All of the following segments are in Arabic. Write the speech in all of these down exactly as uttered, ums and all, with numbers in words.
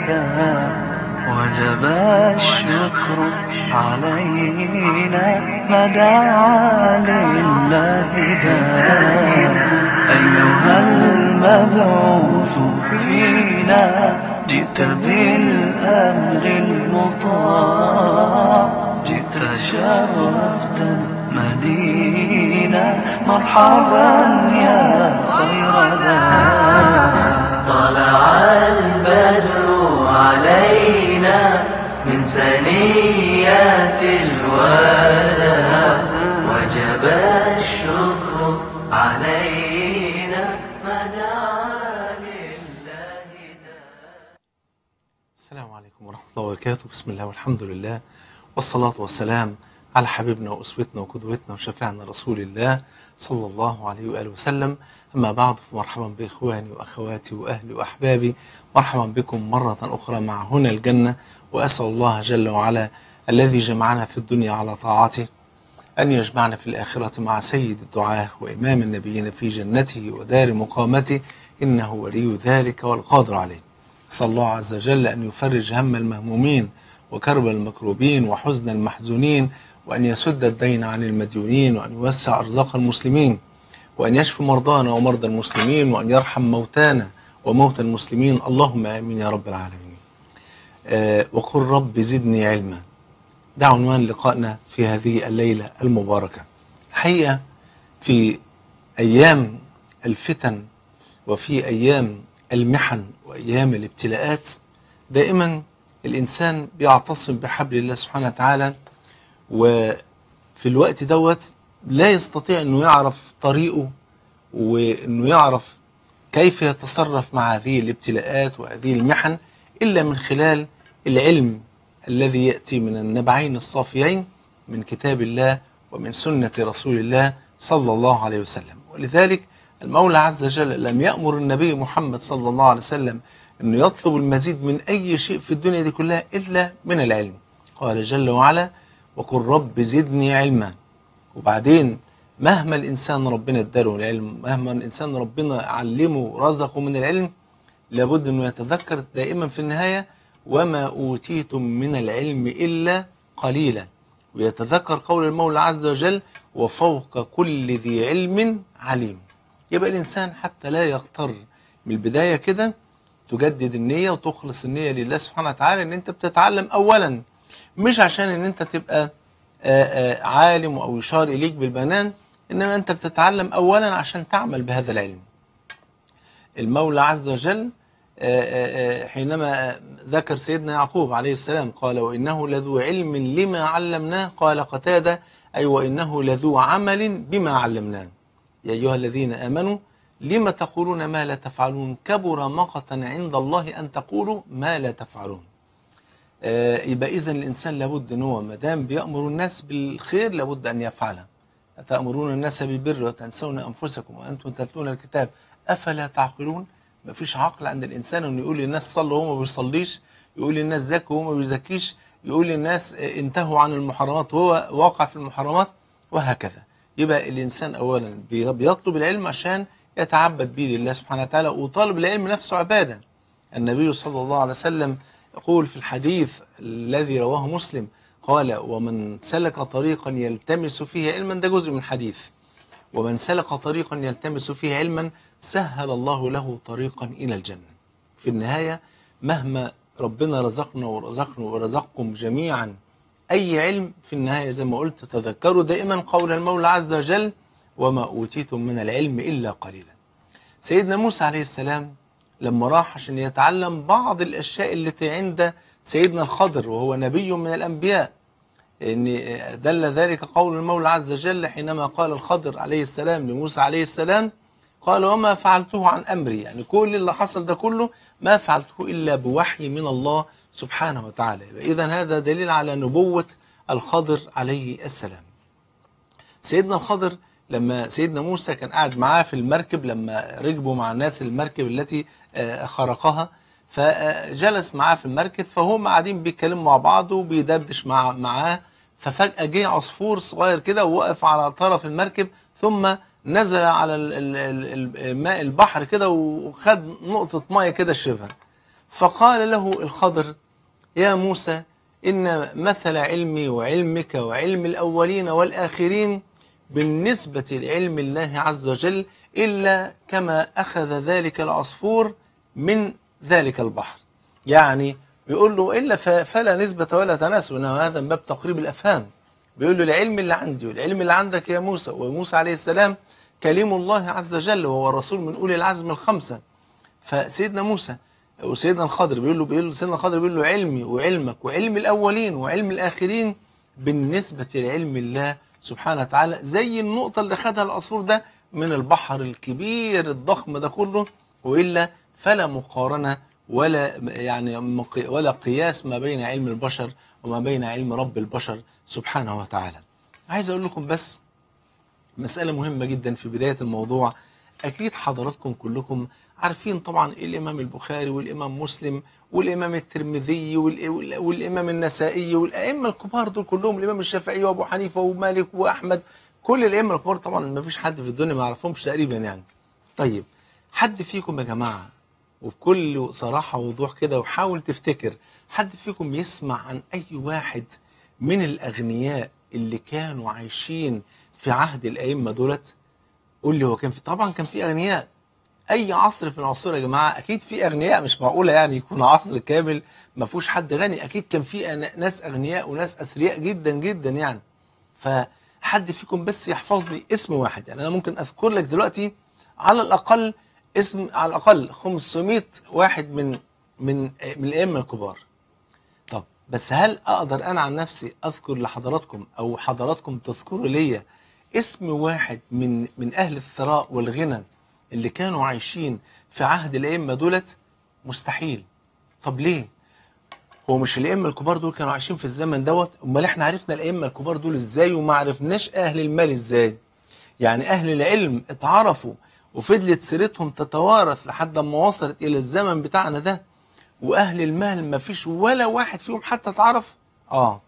ذا وجب الشكر علينا ما دعا لله داء. أيها المبعوث فينا جئت بالأمر المطاع، جئت شرفت المدينة مرحبا يا خير داء. طلع البدر علينا من ثنيات الوداع وجب الشكر علينا ما دعا لله داء. السلام عليكم ورحمة الله وبركاته. بسم الله والحمد لله والصلاة والسلام على حبيبنا وأسوتنا وقدوتنا وشفيعنا رسول الله صلى الله عليه وآله وسلم. أما بعد، فمرحبا بإخواني وأخواتي وأهلي وأحبابي، مرحبا بكم مرة أخرى مع هنا الجنة. وأسأل الله جل وعلا الذي جمعنا في الدنيا على طاعته أن يجمعنا في الآخرة مع سيد الدعاة وإمام النبيين في جنته ودار مقامته، إنه ولي ذلك والقادر عليه. أسأل الله عز وجل أن يفرج هم المهمومين وكرب المكروبين وحزن المحزونين، وأن يسد الدين عن المديونين، وأن يوسع أرزاق المسلمين، وأن يشفي مرضانا ومرضى المسلمين، وأن يرحم موتانا وموتى المسلمين. اللهم آمين يا رب العالمين. آه وقل رب زدني علما، ده عنوان لقائنا في هذه الليلة المباركة. الحقيقة في أيام الفتن وفي أيام المحن وأيام الابتلاءات دائما الإنسان بيعتصم بحبل الله سبحانه وتعالى، وفي الوقت دوت لا يستطيع أنه يعرف طريقه وأنه يعرف كيف يتصرف مع هذه الابتلاءات وهذه المحن إلا من خلال العلم الذي يأتي من النبعين الصافيين من كتاب الله ومن سنة رسول الله صلى الله عليه وسلم. ولذلك المولى عز وجل لم يأمر النبي محمد صلى الله عليه وسلم أنه يطلب المزيد من أي شيء في الدنيا دي كلها إلا من العلم. قال جل وعلا وقل رب زدني علما. وبعدين مهما الإنسان ربنا اداله العلم، مهما الإنسان ربنا علمه رزقه من العلم، لابد أنه يتذكر دائما في النهاية وما أوتيتم من العلم إلا قليلا، ويتذكر قول المولى عز وجل وفوق كل ذي علم عليم. يبقى الإنسان حتى لا يغتر من البداية كده تجدد النية وتخلص النية لله سبحانه وتعالى ان انت بتتعلم اولا، مش عشان ان انت تبقى آآ آآ عالم او يشار اليك بالبنان، انما انت بتتعلم اولا عشان تعمل بهذا العلم. المولى عز وجل آآ آآ حينما ذكر سيدنا يعقوب عليه السلام قال وإنه لذو علم لما علمناه، قال قتادة أي وإنه لذو عمل بما علمناه. يا أيها الذين آمنوا لما تقولون ما لا تفعلون كبر مقتا عند الله أن تقولوا ما لا تفعلون. آه يبقى إذن الإنسان لابد أن هو مدام بيأمر الناس بالخير لابد أن يفعله. أتأمرون الناس بالبر وتنسون أنفسكم وأنتم تتلون الكتاب أفلا تعقلون؟ ما فيش عقل عند الإنسان أنه يقول للناس صلوا وهو ما بيصليش، يقول للناس زكوا وهو ما بيزكيش، يقول للناس انتهوا عن المحرمات وهو واقع في المحرمات، وهكذا. يبقى الإنسان أولا بيطلب العلم عشان يتعبد به لله سبحانه وتعالى، وطالب العلم نفسه عبادة. النبي صلى الله عليه وسلم يقول في الحديث الذي رواه مسلم قال ومن سلك طريقا يلتمس فيه علما، ده جزء من حديث، ومن سلك طريقا يلتمس فيه علما سهل الله له طريقا إلى الجنة. في النهاية مهما ربنا رزقنا ورزقنا ورزقكم جميعا أي علم، في النهاية زي ما قلت تذكروا دائما قول المولى عز وجل وما أوتيتم من العلم إلا قليلا. سيدنا موسى عليه السلام لما راح عشان يتعلم بعض الأشياء التي عند سيدنا الخضر وهو نبي من الأنبياء، إن دل ذلك قول المولى عز وجل حينما قال الخضر عليه السلام لموسى عليه السلام قال وما فعلته عن أمري، يعني كل اللي حصل ده كله ما فعلته إلا بوحي من الله سبحانه وتعالى. إذن هذا دليل على نبوة الخضر عليه السلام. سيدنا الخضر لما سيدنا موسى كان قاعد معاه في المركب، لما ركبوا مع الناس المركب التي خرقها، فجلس معاه في المركب، فهم قاعدين بيتكلموا مع بعض وبيدردش مع معاه، ففجأة جه عصفور صغير كده ووقف على طرف المركب، ثم نزل على الماء البحر كده وخد نقطة مية كده شربها. فقال له الخضر: يا موسى، إن مثل علمي وعلمك وعلم الأولين والآخرين بالنسبة لعلم الله عز وجل إلا كما أخذ ذلك العصفور من ذلك البحر. يعني بيقول له إلا فلا نسبة ولا تناسب، إنما هذا من باب تقريب الأفهام. بيقول له العلم اللي عندي والعلم اللي عندك يا موسى، وموسى عليه السلام كليم الله عز وجل وهو رسول من أولي العزم الخمسة. فسيدنا موسى وسيدنا الخضر بيقول له بيقول له سيدنا الخضر بيقول له علمي وعلمك وعلم الأولين وعلم الآخرين بالنسبة لعلم الله سبحانه وتعالى زي النقطة اللي خدها العصفور ده من البحر الكبير الضخم ده كله، وإلا فلا مقارنة ولا يعني ولا قياس ما بين علم البشر وما بين علم رب البشر سبحانه وتعالى. عايز أقول لكم بس مسألة مهمة جدا في بداية الموضوع. أكيد حضراتكم كلكم عارفين طبعا الإمام البخاري والإمام مسلم والإمام الترمذي والإمام النسائي والأئمة الكبار دول كلهم، الإمام الشافعي وأبو حنيفة ومالك وأحمد، كل الأئمة الكبار طبعا ما فيش حد في الدنيا ما يعرفهمش تقريبا يعني. طيب حد فيكم يا جماعة وبكل صراحة ووضوح كده وحاول تفتكر، حد فيكم يسمع عن أي واحد من الأغنياء اللي كانوا عايشين في عهد الأئمة دولت؟ قول لي هو كان في، طبعا كان في أغنياء. أي عصر في العصور يا جماعة أكيد في أغنياء، مش معقولة يعني يكون عصر كامل ما فيهوش حد غني، أكيد كان في ناس أغنياء وناس أثرياء جدا جدا يعني. فحد فيكم بس يحفظ لي اسم واحد، يعني أنا ممكن أذكر لك دلوقتي على الأقل اسم، على الأقل خمسمائة واحد من من من الأئمة الكبار. طب بس هل أقدر أنا عن نفسي أذكر لحضراتكم أو حضراتكم تذكروا ليا اسم واحد من من أهل الثراء والغنى اللي كانوا عايشين في عهد الأئمة دولت؟ مستحيل. طب ليه؟ هو مش الأئمة الكبار دول كانوا عايشين في الزمن دوت؟ أمال إحنا عرفنا الأئمة الكبار دول إزاي وما عرفناش أهل المال إزاي؟ يعني أهل العلم اتعرفوا وفضلت سيرتهم تتوارث لحد ما وصلت إلى الزمن بتاعنا ده، وأهل المال ما فيش ولا واحد فيهم حتى اتعرف؟ آه.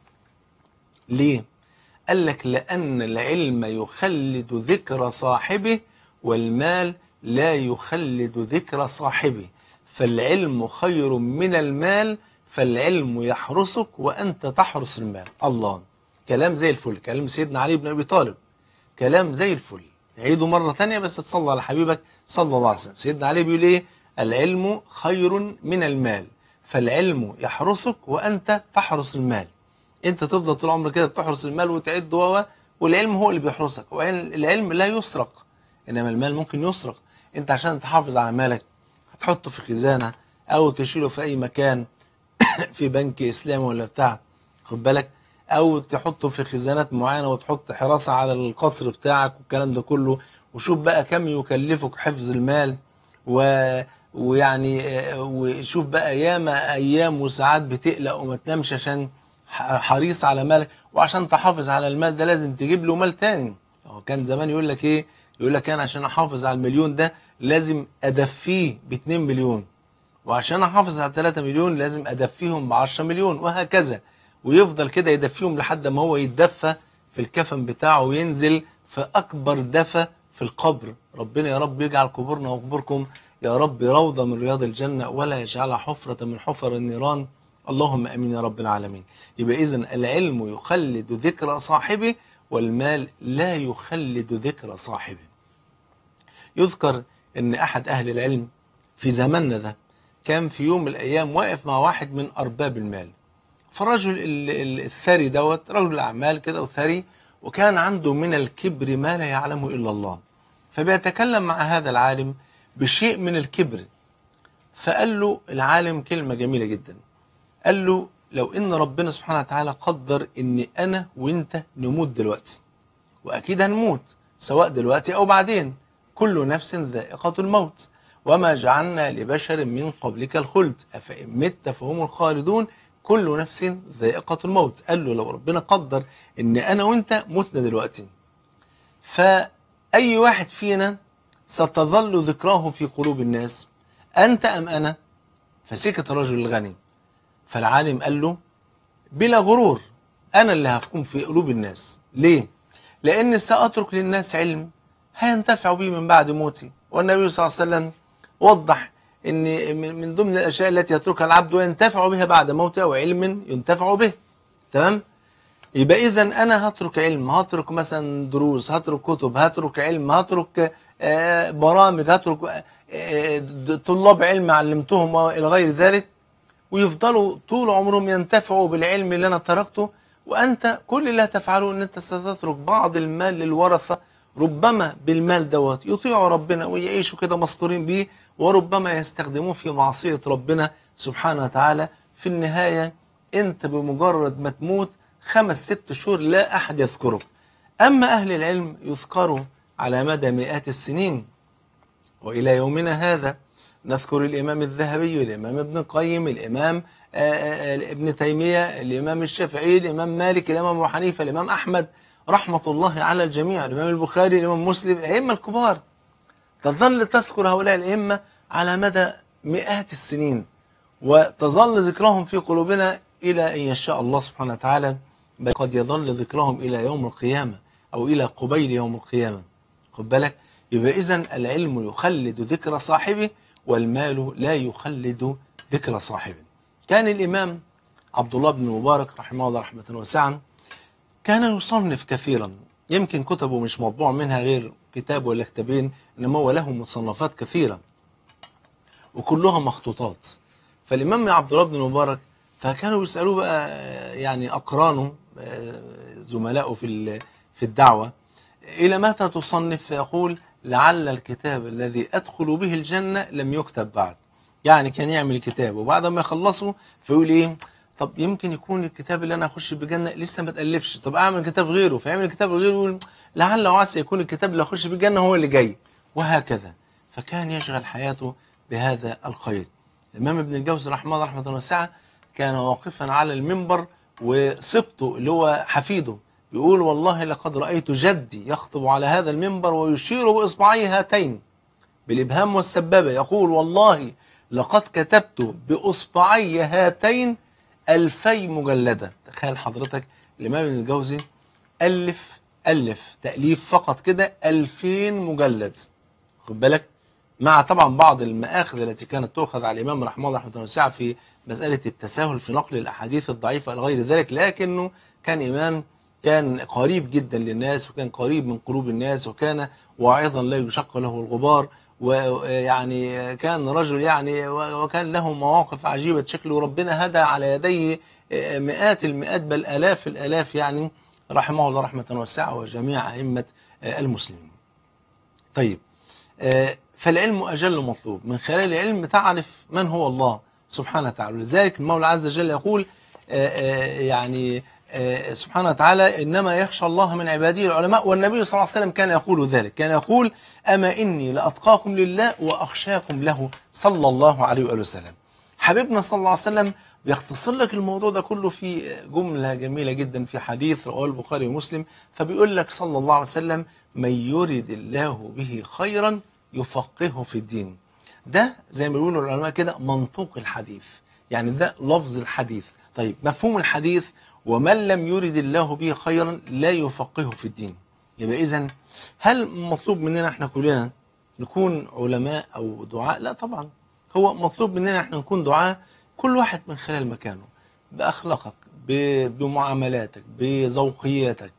ليه؟ قال لك لأن العلم يخلد ذكر صاحبه والمال لا يخلد ذكر صاحبه، فالعلم خير من المال، فالعلم يحرسك وأنت تحرس المال. الله، كلام زي الفل، كلام سيدنا علي بن أبي طالب، كلام زي الفل. نعيده مرة تانية بس تصلى على حبيبك صلى الله عليه وسلم. سيدنا علي بيقول ايه؟ العلم خير من المال، فالعلم يحرسك وأنت تحرس المال. انت تفضل طول عمرك كده بتحرس المال وتعد و والعلم هو اللي بيحرسك. والعلم لا يسرق، انما المال ممكن يسرق. انت عشان تحافظ على مالك هتحطه في خزانة او تشيله في اي مكان في بنك اسلامي ولا بتاع، خد بالك، او تحطه في خزانات معينة وتحط حراسة على القصر بتاعك والكلام ده كله. وشوف بقى كم يكلفك حفظ المال و ويعني وشوف بقى ياما ايام وساعات بتقلق وما تنامش عشان حريص على مالك. وعشان تحافظ على المال ده لازم تجيب له مال تاني. هو كان زمان يقول لك ايه؟ يقول لك انا عشان احافظ على المليون ده لازم ادفيه باتنين مليون، وعشان احافظ على تلاتة مليون لازم ادفيهم بعشرة مليون، وهكذا. ويفضل كده يدفيهم لحد ما هو يتدفى في الكفن بتاعه وينزل في اكبر دفى في القبر. ربنا يا رب يجعل قبورنا وقبوركم يا رب روضة من رياض الجنة ولا يجعلها حفرة من حفر النيران، اللهم امين يا رب العالمين. يبقى اذن العلم يخلد ذكر صاحبه والمال لا يخلد ذكر صاحبه. يذكر ان احد اهل العلم في زماننا ده كان في يوم من الايام واقف مع واحد من ارباب المال. فالرجل الثري دوت رجل اعمال كده وثري، وكان عنده من الكبر ما لا يعلمه الا الله. فبيتكلم مع هذا العالم بشيء من الكبر. فقال له العالم كلمة جميلة جدا، قال له لو ان ربنا سبحانه وتعالى قدر ان انا وانت نموت دلوقتي، واكيد هنموت سواء دلوقتي او بعدين، كل نفس ذائقة الموت وما جعلنا لبشر من قبلك الخلد افإن مت فهم الخالدون كل نفس ذائقة الموت. قال له لو ربنا قدر ان انا وانت متنا دلوقتي، فاي واحد فينا ستظل ذكراه في قلوب الناس، انت ام انا؟ فسكت الرجل الغني. فالعالم قال له بلا غرور أنا اللي هكون في قلوب الناس. ليه؟ لأن سأترك للناس علم هينتفعوا به من بعد موتي، والنبي صلى الله عليه وسلم وضح ان من ضمن الاشياء التي يتركها العبد وينتفع بها بعد موته وعلم ينتفع به. تمام؟ يبقى اذا انا هترك علم، هترك مثلا دروس، هترك كتب، هترك علم، هترك آه برامج، هترك آه طلاب علم علمتهم الى غير ذلك، ويفضلوا طول عمرهم ينتفعوا بالعلم اللي انا تركته، وانت كل اللي هتفعله ان انت ستترك بعض المال للورثه، ربما بالمال دوت يطيعوا ربنا ويعيشوا كده مستورين بيه، وربما يستخدموه في معصيه ربنا سبحانه وتعالى. في النهايه انت بمجرد ما تموت خمس ست شهور لا احد يذكرك. اما اهل العلم يذكروا على مدى مئات السنين، والى يومنا هذا نذكر الإمام الذهبي، الإمام ابن القيم، الإمام ابن تيمية، الإمام الشافعي، الإمام مالك، الإمام أبو حنيفة، الإمام أحمد رحمة الله على الجميع، الإمام البخاري، الإمام مسلم، الأئمة الكبار. تظل تذكر هؤلاء الأئمة على مدى مئات السنين، وتظل ذكرهم في قلوبنا إلى أن يشاء الله سبحانه وتعالى، بل قد يظل ذكرهم إلى يوم القيامة أو إلى قبيل يوم القيامة. خد بالك؟ يبقى إذن العلم يخلد ذكر صاحبه، والمال لا يخلد ذكر صاحبه. كان الإمام عبد الله بن المبارك رحمه الله رحمة واسعة كان يصنف كثيرا، يمكن كتبه مش مطبوع منها غير كتاب ولا كتابين، إنما هو له مصنفات كثيرة وكلها مخطوطات. فالإمام عبد الله بن المبارك فكانوا يسألوه بقى يعني أقرانه زملائه في في الدعوة إلى متى تصنف؟ فيقول لعل الكتاب الذي أدخل به الجنة لم يكتب بعد. يعني كان يعمل كتاب وبعد ما يخلصه فيقول إيه، طب يمكن يكون الكتاب اللي أنا أخش بالجنة لسه ما تألفش، طب أعمل كتاب غيره، فيعمل كتاب غيره يقول لعل وعسى يكون الكتاب اللي أخش بالجنة هو اللي جاي، وهكذا. فكان يشغل حياته بهذا الخير. الإمام ابن الجوزي رحمه الله رحمة واسعة كان واقفا على المنبر، وسبطه اللي هو حفيده يقول والله لقد رأيت جدي يخطب على هذا المنبر ويشير بإصبعيه هاتين بالإبهام والسبابة، يقول والله لقد كتبت بإصبعي هاتين ألفي مجلدة. تخيل حضرتك الإمام ابن الجوزي ألف ألف تأليف فقط كده ألفين مجلد. خد بالك؟ مع طبعا بعض المآخذ التي كانت تؤخذ على الإمام رحمه الله رحمه واسعة في مسألة التساهل في نقل الأحاديث الضعيفة إلى غير ذلك، لكنه كان إمام كان قريب جدا للناس، وكان قريب من قلوب الناس، وكان واعظا لا يشق له الغبار، ويعني كان رجل يعني وكان له مواقف عجيبة شكله، وربنا هدى على يديه مئات المئات بل آلاف الآلاف يعني رحمه الله رحمة واسعة وجميع أئمة المسلمين. طيب، فالعلم أجل مطلوب، من خلال العلم تعرف من هو الله سبحانه وتعالى. لذلك المولى عز وجل يقول يعني سبحانه وتعالى إنما يخشى الله من عباده العلماء، والنبي صلى الله عليه وسلم كان يقول ذلك، كان يقول أما إني لأتقاكم لله وأخشاكم له صلى الله عليه وآله وسلم. حبيبنا صلى الله عليه وسلم بيختصر لك الموضوع ده كله في جملة جميلة جدا في حديث رواه البخاري ومسلم، فبيقول لك صلى الله عليه وسلم من يرد الله به خيرا يفقهه في الدين. ده زي ما بيقولوا العلماء كده منطوق الحديث، يعني ده لفظ الحديث. طيب مفهوم الحديث ومن لم يرد الله به خيرا لا يفقهه في الدين. يبقى إذن هل مطلوب مننا احنا كلنا نكون علماء أو دعاء؟ لا طبعا، هو مطلوب مننا احنا نكون دعاء كل واحد من خلال مكانه، بأخلاقك، بمعاملاتك، بذوقياتك،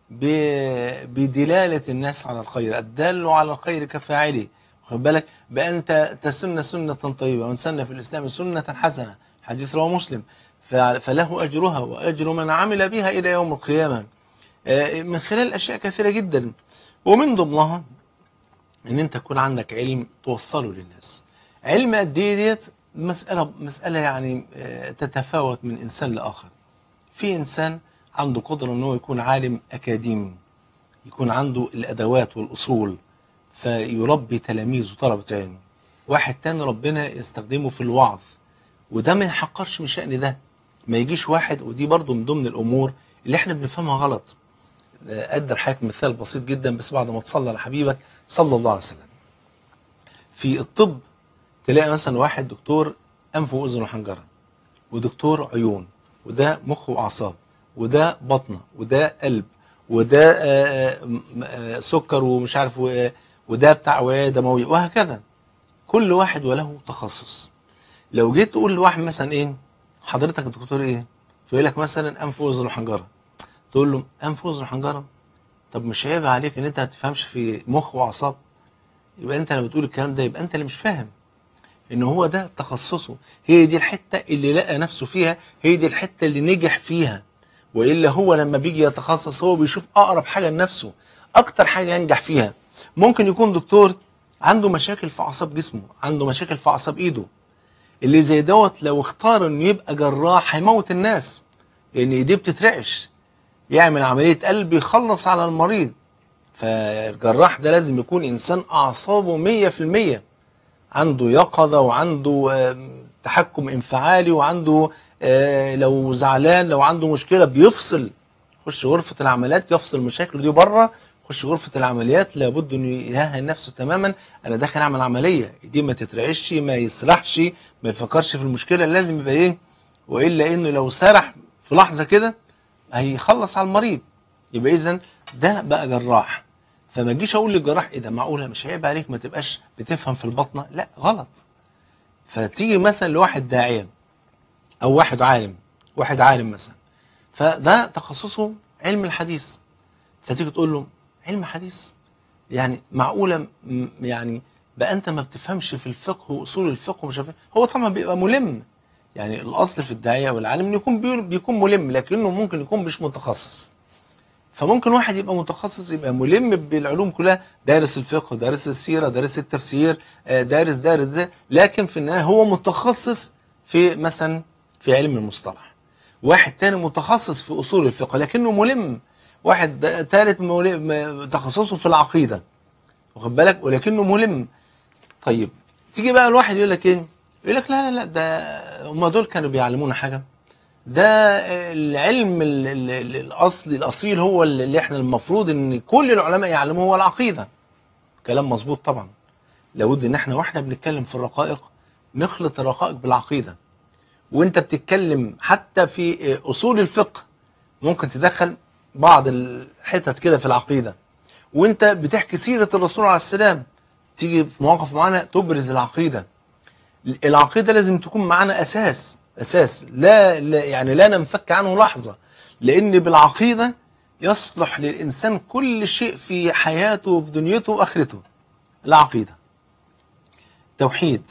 بدلالة الناس على الخير، الدال على الخير كفاعله. خد بالك؟ بأن تسن سنة طيبة، ومن سن في الإسلام سنة حسنة، حديث رواه مسلم، فله أجرها وأجر من عمل بها إلى يوم القيامة، من خلال أشياء كثيرة جدا، ومن ضمنها أن أنت يكون عندك علم توصله للناس. علم قد إيه ديت مسألة مسألة يعني تتفاوت من إنسان لآخر. في إنسان عنده قدرة أنه يكون عالم أكاديمي، يكون عنده الأدوات والأصول فيربي تلاميذ وطلبة علم. واحد تاني ربنا يستخدمه في الوعظ، وده ما يحقرش من شأن ده. ما يجيش واحد، ودي برضو من ضمن الأمور اللي احنا بنفهمها غلط. أقدر حضرتك مثال بسيط جدا بس بعد ما تصلى على حبيبك صلى الله عليه وسلم. في الطب تلاقي مثلا واحد دكتور أنف وأذن وحنجرة، ودكتور عيون، وده مخ وأعصاب، وده بطنة، وده قلب، وده آآ آآ سكر ومش عارف، وده بتاع وعية دموية، وهكذا. كل واحد وله تخصص. لو جيت تقول لواحد مثلا ايه حضرتك الدكتور ايه، فيقول لك مثلا انف واذن وحنجره، تقول له انف واذن وحنجره، طب مش عيب عليك ان انت ما تفهمش في مخ واعصاب؟ يبقى انت لما بتقول الكلام ده يبقى انت اللي مش فاهم ان هو ده تخصصه، هي دي الحته اللي لقى نفسه فيها، هي دي الحته اللي نجح فيها. والا هو لما بيجي يتخصص هو بيشوف اقرب حاجه لنفسه، اكتر حاجه ينجح فيها. ممكن يكون دكتور عنده مشاكل في اعصاب جسمه، عنده مشاكل في اعصاب ايده، اللي زي دوت لو اختار انه يبقى جراح هيموت الناس، لان ايديه بتترعش، يعمل عمليه قلب يخلص على المريض. فالجراح ده لازم يكون انسان اعصابه مية في المية، عنده يقظه وعنده تحكم انفعالي، وعنده لو زعلان لو عنده مشكله بيفصل، يخش غرفه العمليات يفصل مشاكله دي بره، يخش غرفه العمليات لابد انه يهيئ نفسه تماما، انا داخل اعمل عمليه، دي ما تترعش، ما يسرحش، ما يفكرش في المشكله، لازم يبقى ايه، والا انه لو سرح في لحظه كده هيخلص على المريض. يبقى اذا ده بقى جراح. فما تجيش اقول للجراح ايه ده معقوله مش عيب عليك ما تبقاش بتفهم في البطنه؟ لا غلط. فتيجي مثلا لواحد داعيه او واحد عالم، واحد عالم مثلا فده تخصصه علم الحديث، فتيجي تقول له علم حديث يعني معقوله يعني بقى انت ما بتفهمش في الفقه واصول الفقه ومش عارف؟ هو طبعا بيبقى ملم، يعني الاصل في الداعيه والعالم انه يكون بيكون ملم، لكنه ممكن يكون مش متخصص. فممكن واحد يبقى متخصص يبقى ملم بالعلوم كلها، دارس الفقه، دارس السيره، دارس التفسير، دارس دارس ده، لكن في النهايه هو متخصص في مثلا في علم المصطلح. واحد تاني متخصص في اصول الفقه لكنه ملم. واحد ثالث تخصصه في العقيده، واخد بالك، ولكنه ملم. طيب تيجي بقى الواحد يقول لك ايه، يقول لك لا لا لا ده هم دول كانوا بيعلمونا حاجه، ده العلم الاصلي الاصيل هو اللي احنا المفروض ان كل العلماء يعلموه، هو العقيده. كلام مظبوط طبعا، لابد ان احنا واحنا بنتكلم في الرقائق نخلط الرقائق بالعقيده. وانت بتتكلم حتى في اصول الفقه ممكن تدخل بعض الحتت كده في العقيده، وانت بتحكي سيره الرسول عليه السلام تيجي في مواقف معينه تبرز العقيده. العقيده لازم تكون معانا اساس، اساس لا, لا يعني لا ننفك عنه لحظه، لان بالعقيده يصلح للانسان كل شيء في حياته وفي دنيته واخرته. العقيده توحيد،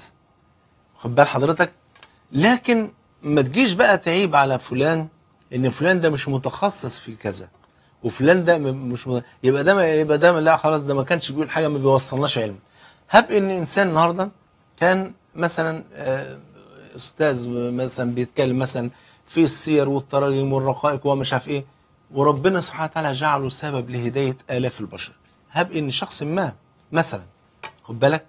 خد بال حضرتك. لكن ما تجيش بقى تعيب على فلان ان فلان ده مش متخصص في كذا، وفلان ده مش م... يبقى ده يبقى ده لا خلاص ده ما كانش بيقول حاجه، ما بيوصلناش علم. هب ان انسان النهارده كان مثلا استاذ مثلا بيتكلم مثلا في السير والتراجم والرقائق ومش عارف ايه، وربنا سبحانه وتعالى جعله سبب لهدايه الاف البشر. هب ان شخص ما مثلا، خد بالك،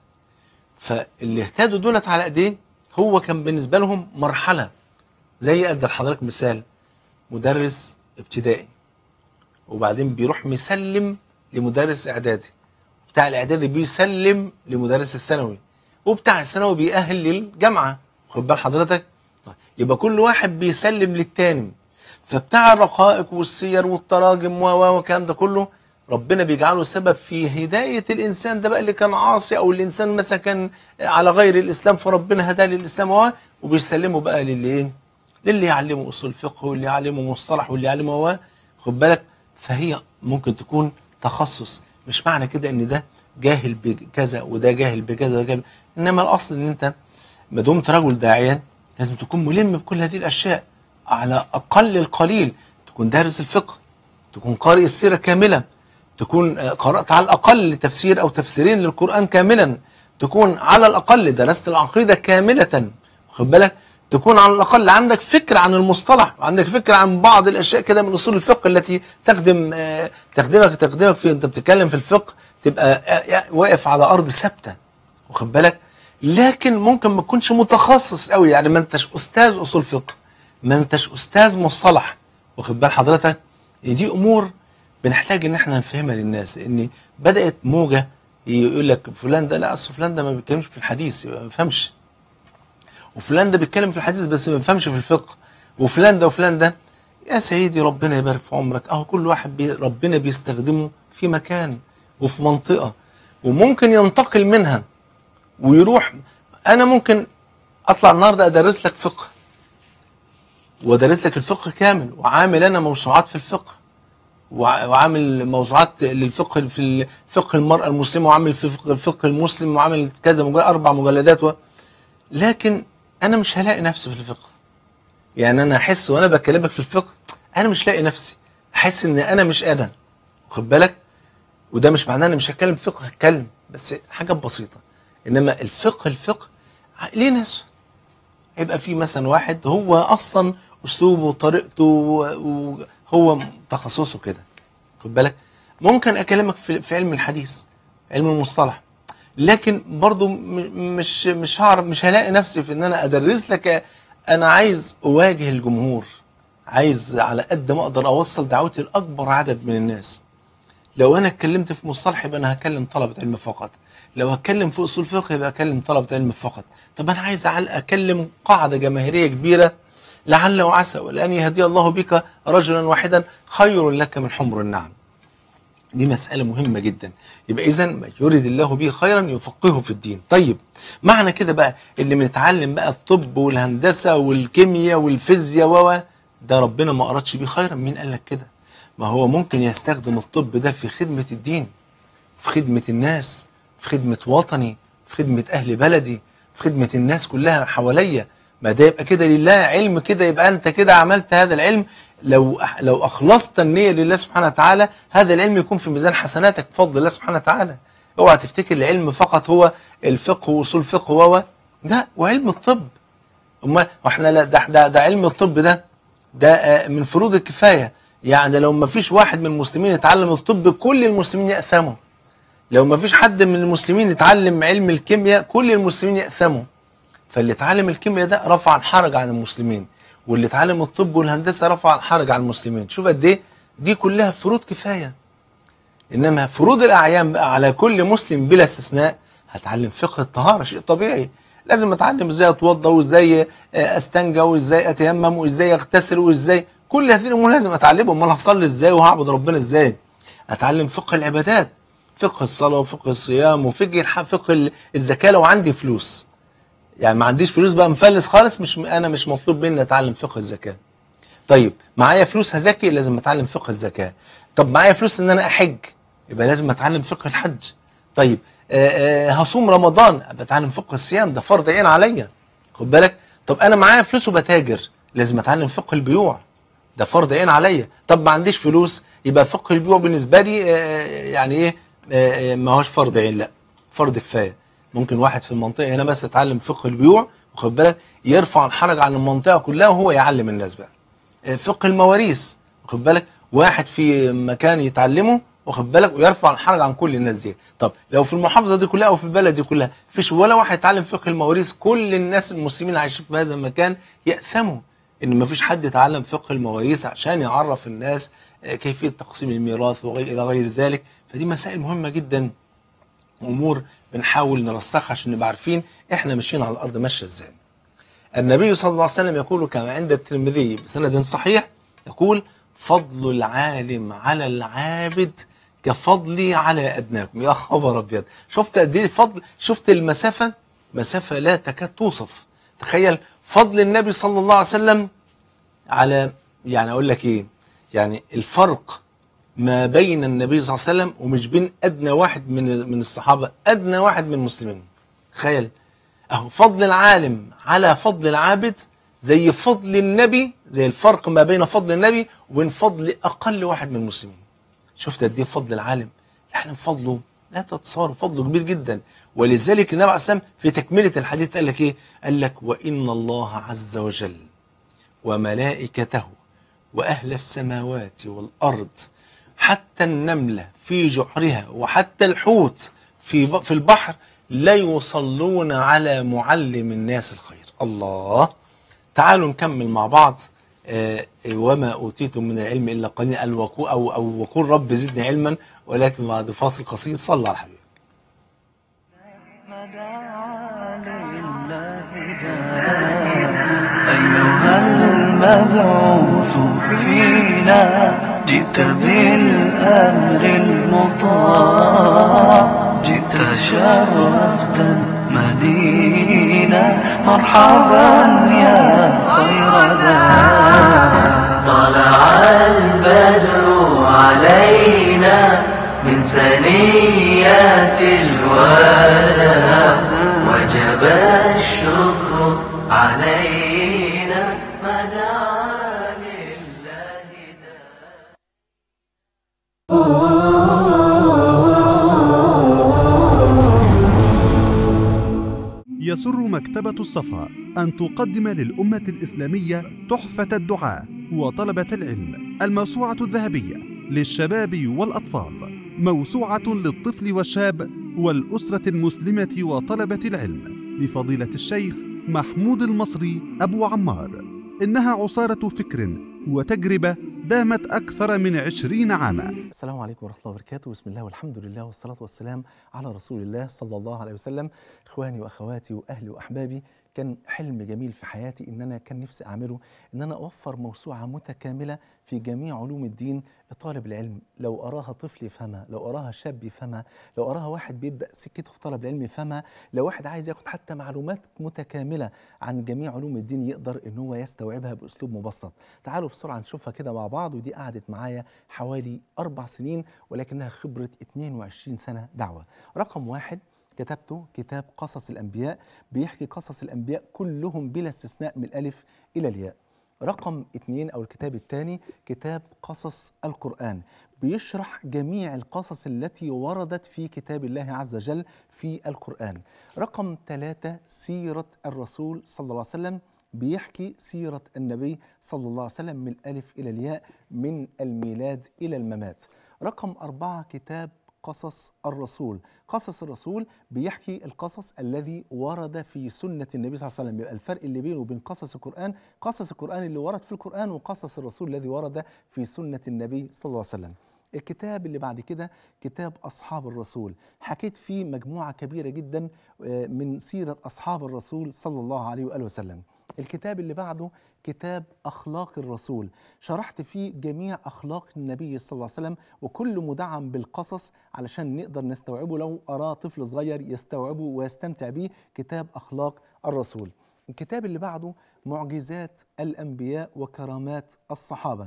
فاللي اهتدوا دولت على ايديه هو كان بالنسبه لهم مرحله. زي ادي لحضرتك مثال، مدرس ابتدائي وبعدين بيروح مسلم لمدرس اعدادي، بتاع الاعدادي بيسلم لمدرس الثانوي، وبتاع الثانوي بيأهل للجامعه، خد بال حضرتك. طيب يبقى كل واحد بيسلم للتاني. فبتاع الرقائق والسير والتراجم والكلام ده كله ربنا بيجعله سبب في هدايه الانسان ده بقى اللي كان عاصي، او الانسان مثلا كان على غير الاسلام فربنا هداه للاسلام، وبيسلمه بقى للي للي يعلمه اصول الفقه واللي يعلمه مصطلح واللي يعلمه هو، خد بالك. فهي ممكن تكون تخصص، مش معنى كده ان ده جاهل بكذا وده جاهل بكذا وده جاهل، انما الاصل ان انت ما دمت رجل داعيا لازم تكون ملم بكل هذه الاشياء، على اقل القليل تكون دارس الفقه، تكون قارئ السيره كامله، تكون قرات على الاقل تفسير او تفسيرين للقران كاملا، تكون على الاقل درست العقيده كامله، واخد بالك، تكون على الاقل عندك فكره عن المصطلح، وعندك فكره عن بعض الاشياء كده من اصول الفقه التي تخدم تخدمك تخدمك في انت بتتكلم في الفقه، تبقى واقف على ارض ثابته، واخد بالك. لكن ممكن ما تكونش متخصص قوي، يعني ما انتش استاذ اصول فقه، ما انتش استاذ مصطلح، واخد بال حضرتك. دي امور بنحتاج ان احنا نفهمها للناس، لان بدات موجه يقول لك فلان ده لا اصل فلان ده ما بيتكلمش في الحديث ما بيفهمش، وفلان ده بيتكلم في الحديث بس ما بيفهمش في الفقه، وفلان ده وفلان ده. يا سيدي ربنا يبارك في عمرك، اهو كل واحد بي ربنا بيستخدمه في مكان وفي منطقه، وممكن ينتقل منها ويروح. انا ممكن اطلع النهارده ادرس لك فقه وادرس لك الفقه كامل، وعامل انا موسوعات في الفقه، وعامل موسوعات للفقه في فقه المرأة المسلمة، وعامل في فقه الفقه المسلم، وعامل كذا مجلد اربع مجلدات و... لكن انا مش هلاقي نفسي في الفقه. يعني انا احس وانا بكلمك في الفقه انا مش لاقي نفسي، احس ان انا مش انا، واخد بالك؟ وده مش معناه انا مش هتكلم فقه، هتكلم بس حاجات بسيطه. انما الفقه الفقه ليه ناس، هيبقى في مثلا واحد هو اصلا اسلوبه وطريقته وهو تخصصه كده، خد بالك؟ ممكن اكلمك في في علم الحديث، علم المصطلح، لكن برضو مش مش هعرف، مش هلاقي نفسي في ان انا ادرس لك. انا عايز اواجه الجمهور، عايز على قد ما اقدر اوصل دعوتي لاكبر عدد من الناس. لو انا اتكلمت في مصطلح يبقى انا هكلم طلبة علم فقط، لو هتكلم في اصول فقه يبقى هكلم طلبة علم فقط. طب انا عايز اكلم قاعدة جماهيرية كبيرة، لعل وعسى ولان يهدي الله بك رجلا واحدا خير لك من حمر النعم. دي مسألة مهمة جدا. يبقى اذا ما يريد الله به خيرا يفقهه في الدين. طيب معنى كده بقى اللي بنتعلم بقى الطب والهندسة والكيمياء والفيزياء و ده ربنا ما أرادش بيه خيرا؟ مين قال لك كده؟ ما هو ممكن يستخدم الطب ده في خدمة الدين، في خدمة الناس، في خدمة وطني، في خدمة أهل بلدي، في خدمة الناس كلها حواليا. ما ده يبقى كده لله علم، كده يبقى أنت كده عملت هذا العلم. لو لو أخلصت النية لله سبحانه وتعالى هذا العلم يكون في ميزان حسناتك بفضل الله سبحانه وتعالى. اوعى تفتكر العلم فقط هو الفقه وأصول فقه و لا، وعلم الطب. أما واحنا لا، ده, ده, ده علم الطب ده ده من فروض الكفاية. يعني لو ما فيش واحد من المسلمين يتعلم الطب كل المسلمين يأثموا. لو ما فيش حد من المسلمين يتعلم علم الكيمياء كل المسلمين يأثموا. فاللي اتعلم الكيمياء ده رفع الحرج عن المسلمين، واللي اتعلم الطب والهندسة رفع الحرج عن المسلمين. شوف قد ايه دي كلها فروض كفاية. انما فروض الاعيان بقى على كل مسلم بلا استثناء. هتعلم فقه الطهارة، شيء طبيعي، لازم اتعلم ازاي اتوضى وازاي استنجى وازاي اتيمم وازاي اغتسل وازاي، كل هذه الامور لازم اتعلمهم. امال هصلي ازاي وهعبد ربنا ازاي؟ اتعلم فقه العبادات، فقه الصلاة وفقه الصيام وفقه فقه الزكاة لو عندي فلوس. يعني ما عنديش فلوس بقى مفلس خالص، مش انا مش مطلوب مني اتعلم فقه الزكاة. طيب معايا فلوس هزكي، لازم اتعلم فقه الزكاة. طب معايا فلوس ان انا احج، يبقى لازم اتعلم فقه الحج. طيب آآ آآ هصوم رمضان، بتعلم فقه الصيام، ده فرض عين عليا، خد بالك؟ طب انا معايا فلوس وبتاجر، لازم اتعلم فقه البيوع، ده فرض عين عليا. طب ما عنديش فلوس، يبقى فقه البيوع بالنسبه لي يعني ايه، ما هوش فرض عين، لا فرض كفايه. ممكن واحد في المنطقه هنا بس يتعلم فقه البيوع، واخد بالك؟ يرفع الحرج عن المنطقه كلها وهو يعلم الناس بقى. فقه المواريث، واخد بالك؟ واحد في مكان يتعلمه، واخد بالك؟ ويرفع الحرج عن كل الناس دي. طب لو في المحافظه دي كلها او في البلد دي كلها مفيش ولا واحد يتعلم فقه المواريث، كل الناس المسلمين عايشين في هذا المكان يأثموا ان مفيش حد يتعلم فقه المواريث عشان يعرف الناس كيفيه تقسيم الميراث والى غير ذلك. فدي مسائل مهمه جدا، امور بنحاول نرسخها عشان نبقى عارفين احنا ماشيين على الارض ماشيه ازاي. النبي صلى الله عليه وسلم يقول كما عند الترمذي بسند صحيح، يقول: فضل العالم على العابد كفضلي على أدناكم. يا خبر أبيض، شفت قد ايه الفضل؟ شفت المسافة؟ مسافة لا تكاد توصف. تخيل فضل النبي صلى الله عليه وسلم على، يعني أقول لك إيه، يعني الفرق ما بين النبي صلى الله عليه وسلم ومش بين أدنى واحد من من الصحابة، أدنى واحد من المسلمين. تخيل أهو فضل العالم على فضل العابد زي فضل النبي، زي الفرق ما بين فضل النبي وبين فضل أقل واحد من المسلمين. شفت قد ايه فضل العالم؟ العالم فضله لا تتصور، فضله كبير جدا. ولذلك النبي عليه الصلاة والسلام في تكملة الحديث قال لك ايه؟ قال لك: وإن الله عز وجل وملائكته وأهل السماوات والأرض حتى النملة في جحرها وحتى الحوت في في البحر لا يصلون على معلم الناس الخير. الله. تعالوا نكمل مع بعض. آه وما أوتيتم من العلم إلا قليلا، أو أو وقل رب زدني علما، ولكن بعد فاصل قصير صلى على الحبيب. أيها المبعوث فينا جئت بالأمر المطاع، جئت شرفت مدينة مرحبا يا خير دار. طلع البدر علينا من ثنيات الوداع وجب الشكر علينا ما دعا لله يسر مكتبة الصفا أن تقدم للأمة الإسلامية تحفة الدعاء وطلبة العلم، الموسوعة الذهبية للشباب والأطفال، موسوعة للطفل والشاب والأسرة المسلمة وطلبة العلم، لفضيلة الشيخ محمود المصري أبو عمار. إنها عصارة فكر وتجربة دامت أكثر من عشرين عاما. السلام عليكم ورحمة الله وبركاته. بسم الله والحمد لله والصلاة والسلام على رسول الله صلى الله عليه وسلم. إخواني وأخواتي وأهلي وأحبابي، كان حلم جميل في حياتي إن أنا كان نفسي أعمله، إن أنا أوفر موسوعة متكاملة في جميع علوم الدين لطالب العلم، لو أراها طفل يفهمها، لو أراها شاب يفهمها، لو أراها واحد بيبدأ سكته في طلب العلم يفهمها، لو واحد عايز ياخد حتى معلومات متكاملة عن جميع علوم الدين يقدر إن هو يستوعبها بأسلوب مبسط. تعالوا بسرعة نشوفها كده مع بعض. ودي قعدت معايا حوالي أربع سنين، ولكنها خبرة اثنين وعشرين سنة دعوة. رقم واحد كتبته كتاب قصص الأنبياء، بيحكي قصص الأنبياء كلهم بلا استثناء من الألف إلى الياء. رقم اثنين أو الكتاب الثاني كتاب قصص القرآن، بيشرح جميع القصص التي وردت في كتاب الله عز وجل في القرآن. رقم ثلاثة سيرة الرسول صلى الله عليه وسلم، بيحكي سيرة النبي صلى الله عليه وسلم من الألف إلى الياء، من الميلاد إلى الممات. رقم أربعة كتاب قصص الرسول. قصص الرسول بيحكي القصص الذي ورد في سنة النبي صلى الله عليه وسلم. يبقى الفرق اللي بينه وبين قصص القرآن، قصص القرآن اللي ورد في القرآن، وقصص الرسول الذي ورد في سنة النبي صلى الله عليه وسلم. الكتاب اللي بعد كده كتاب أصحاب الرسول، حكيت فيه مجموعة كبيرة جدا من سيرة أصحاب الرسول صلى الله عليه وآله وسلم. الكتاب اللي بعده كتاب أخلاق الرسول، شرحت فيه جميع أخلاق النبي صلى الله عليه وسلم، وكل مدعم بالقصص علشان نقدر نستوعبه، لو أراه طفل صغير يستوعبه ويستمتع به. كتاب أخلاق الرسول. الكتاب اللي بعده معجزات الأنبياء وكرامات الصحابة،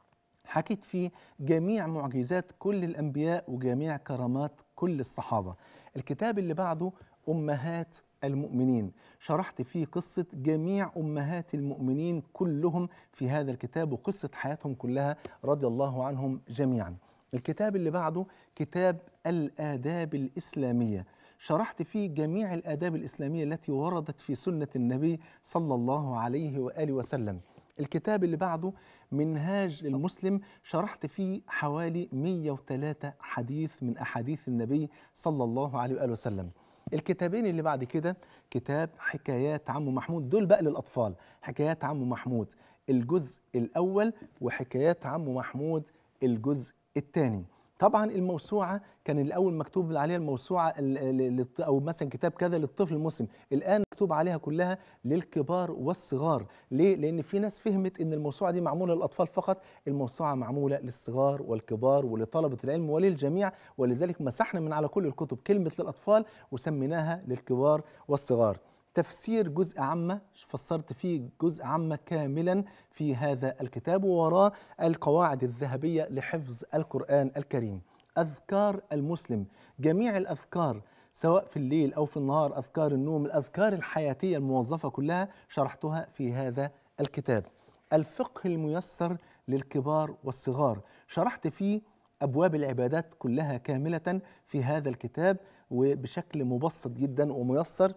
حكيت فيه جميع معجزات كل الأنبياء وجميع كرامات كل الصحابة. الكتاب اللي بعده أمهات المؤمنين، شرحت فيه قصة جميع أمهات المؤمنين كلهم في هذا الكتاب، وقصة حياتهم كلها رضي الله عنهم جميعا. الكتاب اللي بعده كتاب الآداب الإسلامية، شرحت فيه جميع الآداب الإسلامية التي وردت في سنة النبي صلى الله عليه وآله وسلم. الكتاب اللي بعده منهاج المسلم، شرحت فيه حوالي مئة وثلاثة حديث من أحاديث النبي صلى الله عليه وآله وسلم. الكتابين اللي بعد كده كتاب حكايات عم محمود، دول بقى للأطفال، حكايات عم محمود الجزء الأول وحكايات عم محمود الجزء الثاني. طبعا الموسوعة كان الأول مكتوب عليها الموسوعة أو مثلا كتاب كذا للطفل المسلم، الآن مكتوب عليها كلها للكبار والصغار. ليه؟ لأن في ناس فهمت أن الموسوعة دي معمولة للأطفال فقط، الموسوعة معمولة للصغار والكبار ولطلبة العلم وللجميع، ولذلك مسحنا من على كل الكتب كلمة للأطفال وسميناها للكبار والصغار. تفسير جزء عامة، فسرت فيه جزء عامة كاملا في هذا الكتاب، ووراه القواعد الذهبية لحفظ القرآن الكريم. أذكار المسلم، جميع الأذكار سواء في الليل أو في النهار، أذكار النوم، الأذكار الحياتية الموظفة كلها شرحتها في هذا الكتاب. الفقه الميسر للكبار والصغار، شرحت فيه أبواب العبادات كلها كاملة في هذا الكتاب وبشكل مبسط جدا وميسر.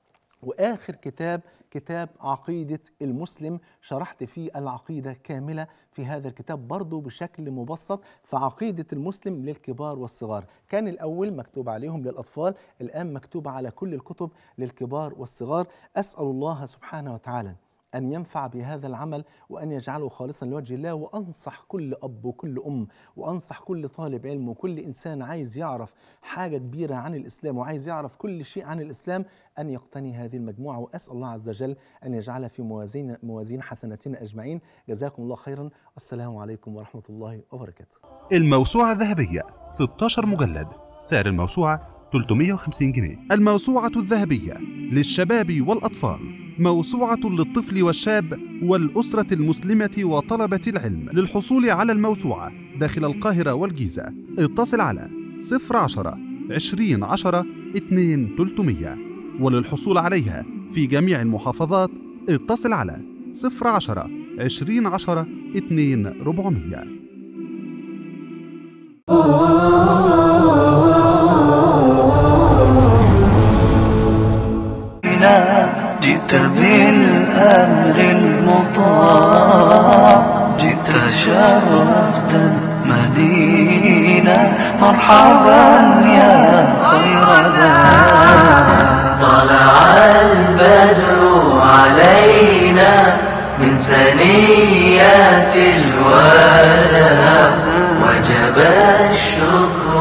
وآخر كتاب كتاب عقيدة المسلم، شرحت فيه العقيدة كاملة في هذا الكتاب برضو بشكل مبسط. فعقيدة المسلم للكبار والصغار، كان الأول مكتوب عليهم للأطفال، الآن مكتوب على كل الكتب للكبار والصغار. أسأل الله سبحانه وتعالى أن ينفع بهذا العمل وأن يجعله خالصا لوجه الله. وأنصح كل أب وكل أم وأنصح كل طالب علم وكل إنسان عايز يعرف حاجة كبيرة عن الإسلام وعايز يعرف كل شيء عن الإسلام أن يقتني هذه المجموعة، وأسأل الله عز وجل أن يجعلها في موازين موازين حسناتنا أجمعين. جزاكم الله خيرا، والسلام عليكم ورحمة الله وبركاته. الموسوعة الذهبية ستة عشر مجلد، سعر الموسوعة ثلاثمائة وخمسين جنيه. الموسوعة الذهبية للشباب والأطفال، موسوعة للطفل والشاب والأسرة المسلمة وطلبة العلم. للحصول على الموسوعة داخل القاهرة والجيزة اتصل على صفر عشرة عشرين عشرة اثنين ثلاثمائة، وللحصول عليها في جميع المحافظات اتصل على صفر عشرة عشرين عشرة اثنين أربعمائة. جئت بالأمر المطاع، جئت شرفت المدينة، مرحبا يا خير دار. طلع البدر علينا من ثنيات الوداع، وجب الشكر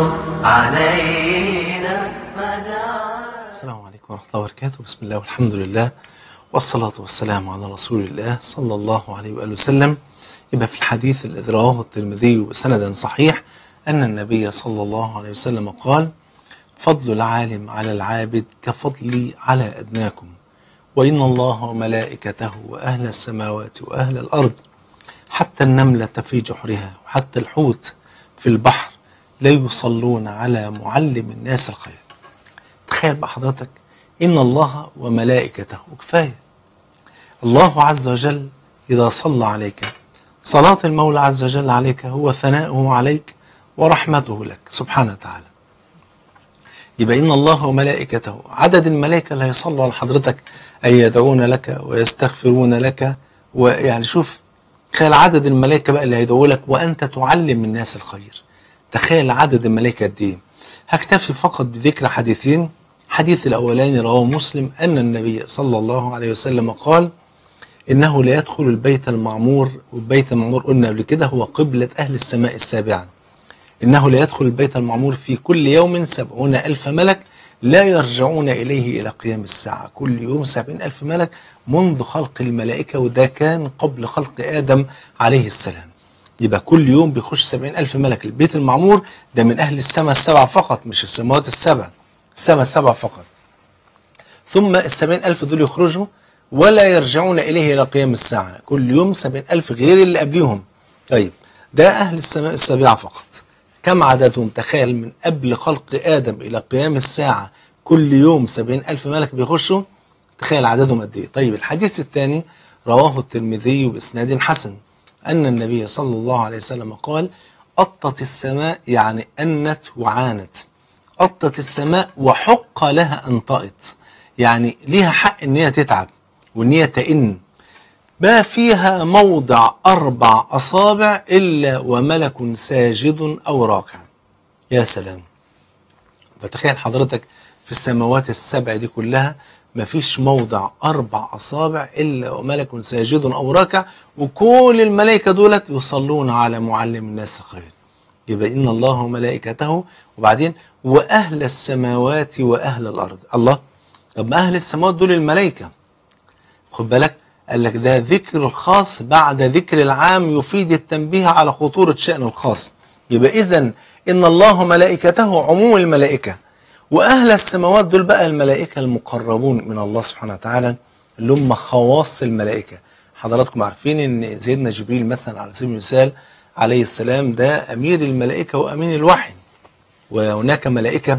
علينا مدى. السلام عليكم ورحمة الله وبركاته. بسم الله والحمد لله والصلاة والسلام على رسول الله صلى الله عليه وآله وسلم. يبقى في الحديث الذي رواه الترمذي بسند صحيح أن النبي صلى الله عليه وسلم قال: فضل العالم على العابد كفضلي على أدناكم، وإن الله وملائكته وأهل السماوات وأهل الأرض حتى النملة في جحرها وحتى الحوت في البحر لا يصلون على معلم الناس الخير. تخيل بقى حضرتك إن الله وملائكته، وكفاية الله عز وجل إذا صلى عليك، صلاة المولى عز وجل عليك هو ثناؤه عليك ورحمته لك سبحانه وتعالى. يبقى إن الله وملائكته، عدد الملائكة اللي هيصلوا على حضرتك أي يدعون لك ويستغفرون لك، ويعني شوف تخيل عدد الملائكة بقى اللي هيدعوا لك وأنت تعلم الناس الخير. تخيل عدد الملائكة قد إيه. هكتفي فقط بذكر حديثين. حديث الأولاني رواه مسلم أن النبي صلى الله عليه وسلم قال: إنه لا يدخل البيت المعمور، والبيت المعمور قلنا قبل كده هو قبلة أهل السماء السابعة. إنه لا يدخل البيت المعمور في كل يوم سبعون ألف ملك لا يرجعون إليه إلى قيام الساعة. كل يوم سبعين ألف ملك منذ خلق الملائكة، وده كان قبل خلق آدم عليه السلام. يبقى كل يوم بيخش سبعين ألف ملك البيت المعمور، ده من أهل السماء السبع فقط، مش السماوات السبع، السماء السبع فقط. ثم السبعين ألف دول يخرجوا ولا يرجعون إليه إلى قيام الساعة. كل يوم سبعين ألف غير اللي قبلهم. طيب ده أهل السماء السبع فقط. كم عددهم؟ تخيل من قبل خلق آدم إلى قيام الساعة كل يوم سبعين ألف ملك بيخشوا. تخيل عددهم قد إيه. طيب الحديث الثاني رواه الترمذي بإسناد حسن أن النبي صلى الله عليه وسلم قال: أطت السماء، يعني أنت وعانت، أطت السماء وحق لها أن طأت، يعني ليها حق أن هي تتعب وأن هي تئن. ما فيها موضع أربع أصابع إلا وملك ساجد أو راكع. يا سلام. فتخيل حضرتك في السماوات السبع دي كلها ما فيش موضع أربع أصابع إلا وملك ساجد أو راكع، وكل الملائكة دولت يصلون على معلم الناس الخير. يبقى إن الله وملائكته، وبعدين وأهل السماوات وأهل الأرض. الله، طب ما أهل السماوات دول الملائكة، خد بالك، قال لك ده ذكر الخاص بعد ذكر العام يفيد التنبيه على خطورة شأن الخاص. يبقى إذن إن الله وملائكته عموم الملائكة، وأهل السماوات دول بقى الملائكة المقربون من الله سبحانه وتعالى اللي هم خواص الملائكة. حضراتكم عارفين إن سيدنا جبريل مثلا على سبيل المثال عليه السلام ده أمير الملائكة وأمين الوحي، وهناك ملائكة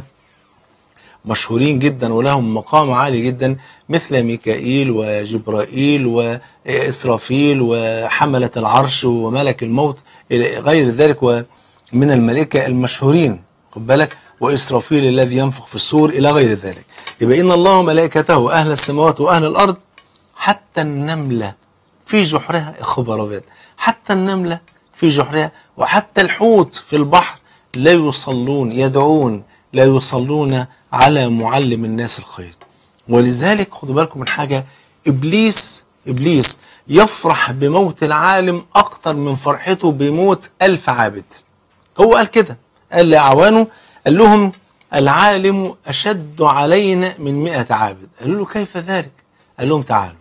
مشهورين جدا ولهم مقام عالي جدا مثل ميكائيل وجبرائيل وإسرافيل وحملة العرش وملك الموت إلى غير ذلك، ومن الملائكة المشهورين خد بالك، وإسرافيل الذي ينفخ في الصور إلى غير ذلك. يبقى إن الله وملائكته أهل السماوات وأهل الأرض حتى النملة في جحرها، خبر أبيض، حتى النملة في جحرها وحتى الحوت في البحر لا يصلون، يدعون، لا يصلون على معلم الناس الخير. ولذلك خدوا بالكم من حاجة، إبليس إبليس يفرح بموت العالم أكتر من فرحته بموت ألف عابد. هو قال كده، قال لأعوانه، قال لهم العالم أشد علينا من مئة عابد. قالوا له كيف ذلك؟ قال لهم تعالوا.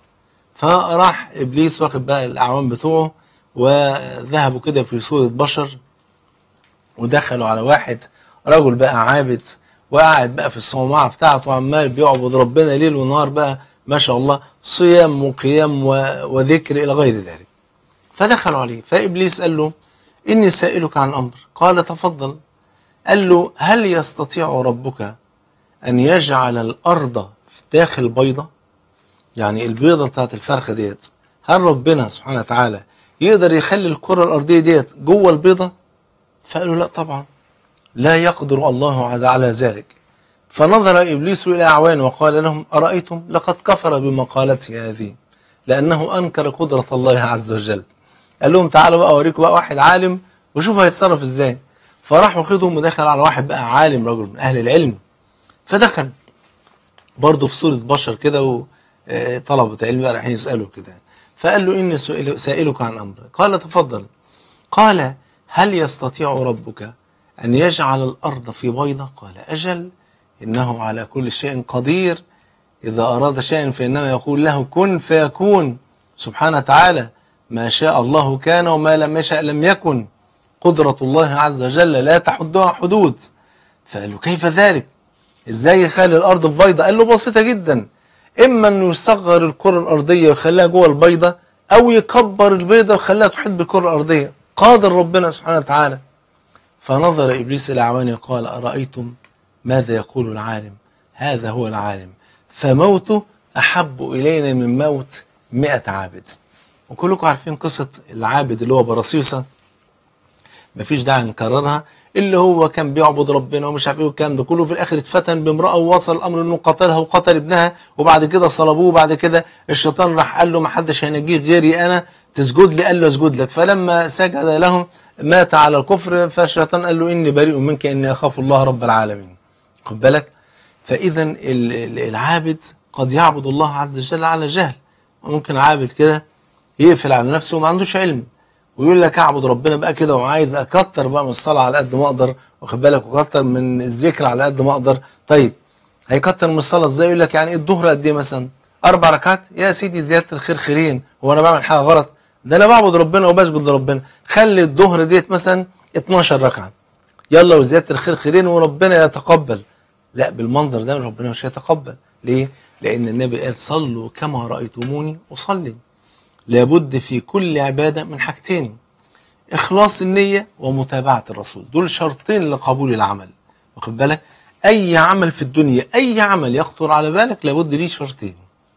فراح إبليس واخد بقى الأعوان بتوعه وذهبوا كده في صورة بشر، ودخلوا على واحد رجل بقى عابد وقاعد بقى في الصومعة بتاعته عمال بيعبد ربنا ليل ونهار بقى ما شاء الله، صيام وقيام وذكر إلى غير ذلك. فدخلوا عليه، فإبليس قال له إني سائلك عن أمر. قال تفضل. قال له هل يستطيع ربك أن يجعل الأرض في داخل بيضة؟ يعني البيضة بتاعت الفرخة ديت، هل ربنا سبحانه وتعالى يقدر يخلي الكرة الأرضية ديت جوه البيضة؟ فقالوا لا طبعا، لا يقدر الله عز على ذلك. فنظر إبليس إلى أعوانه وقال لهم أرأيتم لقد كفر بمقالته هذه، لأنه أنكر قدرة الله عز وجل. قال لهم تعالوا بقى أوريكم بقى واحد عالم وشوفوا هيتصرف إزاي. فراح واخدهم ودخل على واحد بقى عالم، رجل من أهل العلم. فدخل برضه في صورة بشر كده، وطلبة علم بقى رايحين يسألوا كده. فقال له إني سائلك عن أمر. قال تفضل. قال هل يستطيع ربك أن يجعل الأرض في بيضة؟ قال أجل، إنه على كل شيء قدير، إذا أراد شيئا فإنما يقول له كن فيكون. سبحانه وتعالى ما شاء الله كان وما لم يشأ لم يكن، قدرة الله عز وجل لا تحدها حدود. فقال له كيف ذلك؟ إزاي يخلي الأرض في بيضة؟ قال له بسيطة جدا، إما أنه يصغر الكرة الأرضية ويخليها جوه البيضة، أو يكبر البيضة ويخليها تحيط بالكرة الأرضية. قادر ربنا سبحانه وتعالى. فنظر إبليس إلى أعوانه قال أرأيتم ماذا يقول العالم؟ هذا هو العالم، فموته أحب إلينا من موت مئة عابد. وكلكم عارفين قصة العابد اللي هو براسيوسة، مفيش داعي نكررها، اللي هو كان بيعبد ربنا ومش عارف ايه والكلام ده كله. في الاخر اتفتن بامرأة ووصل الامر انه قتلها وقتل ابنها، وبعد كده صلبوه. وبعد كده الشيطان راح قال له ما حدش هينجيك غيري انا، تسجد لي؟ قال له اسجد لك. فلما سجد له مات على الكفر. فالشيطان قال له اني بريء منك اني اخاف الله رب العالمين. خد بالك؟ فاذا العابد قد يعبد الله عز وجل على جهل. ممكن عابد كده يقفل على نفسه وما عندوش علم، ويقول لك اعبد ربنا بقى كده وعايز اكتر بقى من الصلاه على قد ما اقدر، واخد بالك، واكتر من الذكر على قد ما اقدر. طيب هيكتر من الصلاه ازاي؟ يقول لك يعني الظهر قد ايه مثلا؟ اربع ركعات. يا سيدي زياده الخير خيرين، هو انا بعمل حاجه غلط؟ ده انا بعبد ربنا وبسجد لربنا. خلي الظهر ديت مثلا اتناشر ركعه، يلا وزياده الخير خيرين وربنا يتقبل. لا، بالمنظر ده ربنا مش هيتقبل. ليه؟ لان النبي قال صلوا كما رايتموني اصلي. لابد في كل عباده من حاجتين: إخلاص النية ومتابعة الرسول. دول شرطين لقبول العمل. واخد بالك؟ أي عمل في الدنيا، أي عمل يخطر على بالك لابد ليه شرطين: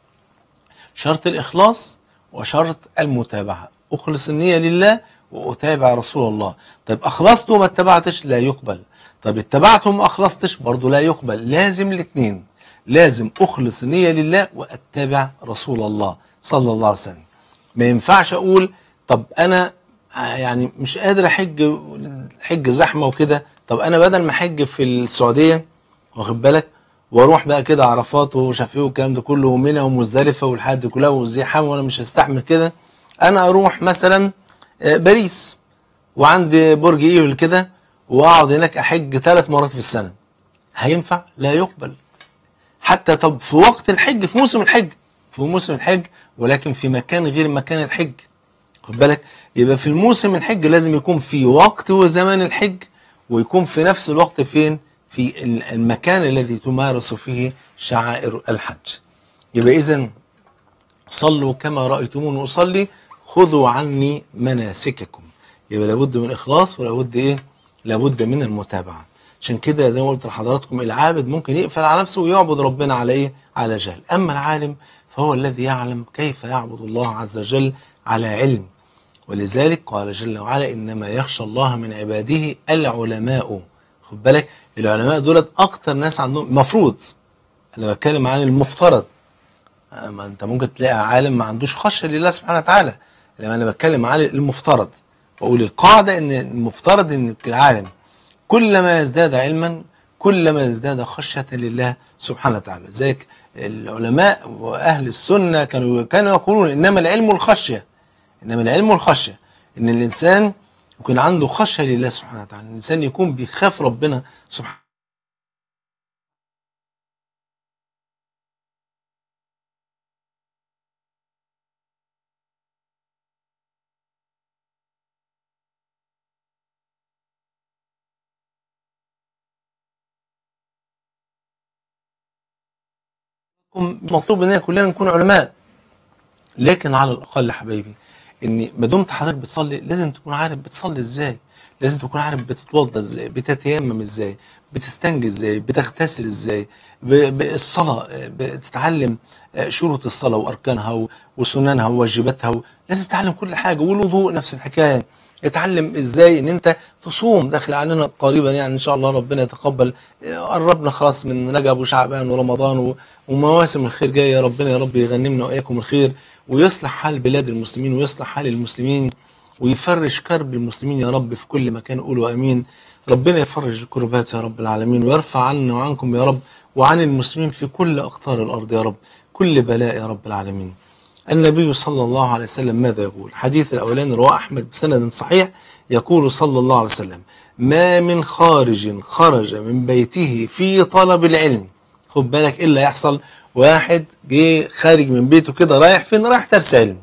شرط الإخلاص وشرط المتابعة. أخلص النية لله وأتابع رسول الله. طيب أخلصت وما اتبعتش لا يقبل. طيب اتبعت وما أخلصتش برضو لا يقبل. لازم الاثنين، لازم أخلص النية لله وأتبع رسول الله صلى الله عليه وسلم. ما ينفعش أقول طب أنا يعني مش قادر احج، حج زحمه وكده، طب انا بدل ما احج في السعوديه، واخد بالك، واروح بقى كده عرفات ومش عارف ايه والكلام ده كله ومنى ومزدلفه والحاجات دي كلها والزحام، وانا مش هستحمل كده، انا اروح مثلا باريس وعندي برج ايفل كده واقعد هناك احج ثلاث مرات في السنه. هينفع؟ لا يقبل. حتى طب في وقت الحج، في موسم الحج، في موسم الحج ولكن في مكان غير مكان الحج. خد بالك؟ يبقى في الموسم الحج لازم يكون في وقت وزمان الحج، ويكون في نفس الوقت فين؟ في المكان الذي تمارس فيه شعائر الحج. يبقى إذن صلوا كما رأيتموني أصلي خذوا عني مناسككم. يبقى لابد من إخلاص ولابد إيه؟ لابد من المتابعة. عشان كده زي ما قلت لحضراتكم العابد ممكن يقفل على نفسه ويعبد ربنا على إيه؟ على جهل. أما العالم فهو الذي يعلم كيف يعبد الله عز وجل على علم. ولذلك قال جل وعلا إنما يخشى الله من عباده العلماء. خد بالك؟ العلماء دولت أكتر ناس عندهم مفروض. أنا بتكلم عن المفترض، ما أنت ممكن تلاقي عالم ما عندوش خشية لله سبحانه وتعالى، لما أنا بتكلم عن المفترض. وأقول القاعدة إن المفترض إن العالم كلما يزداد علما كلما يزداد خشية لله سبحانه وتعالى. ذلك العلماء وأهل السنة كانوا كانوا يقولون إنما العلم الخشية، إنما العلم والخشية، إن الإنسان يكون عنده خشية لله سبحانه وتعالى، الإنسان يكون بيخاف ربنا سبحانه مطلوب مننا كلنا نكون علماء، لكن على الأقل يا حبايبي إن ما دمت حضرتك بتصلي لازم تكون عارف بتصلي إزاي، لازم تكون عارف بتتوضى إزاي، بتتيمم إزاي، بتستنجي إزاي، بتغتسل إزاي، بالصلاة بتتعلم شروط الصلاة وأركانها وسننها وواجباتها، لازم تتعلم كل حاجة. والوضوء نفس الحكاية، اتعلم ازاي ان انت تصوم. داخل علينا قريبا يعني ان شاء الله ربنا يتقبل، قربنا خلاص من رجب وشعبان ورمضان ومواسم الخير جايه. ربنا يا رب يغنمنا واياكم الخير ويصلح حال بلاد المسلمين ويصلح حال المسلمين ويفرج كرب المسلمين يا رب في كل مكان. قولوا امين. ربنا يفرج الكربات يا رب العالمين ويرفع عنا وعنكم يا رب وعن المسلمين في كل اقطار الارض يا رب كل بلاء يا رب العالمين. النبي صلى الله عليه وسلم ماذا يقول؟ الحديث الأولاني رواه أحمد بسند صحيح، يقول صلى الله عليه وسلم: ما من خارج خرج من بيته في طلب العلم. خد بالك إيه اللي يحصل؟ واحد جه خارج من بيته كده رايح فين؟ رايح درس علم.